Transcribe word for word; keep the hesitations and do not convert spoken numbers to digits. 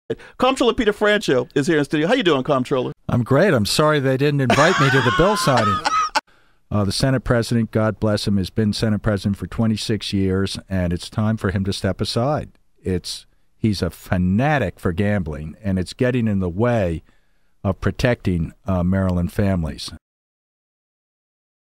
Comptroller Peter Franchot is here in studio. How you doing, Comptroller? I'm great. I'm sorry they didn't invite me to the bill signing. Uh, the Senate President, God bless him, has been Senate President for twenty-six years, and it's time for him to step aside. It's He's a fanatic for gambling, and it's getting in the way of protecting uh, Maryland families.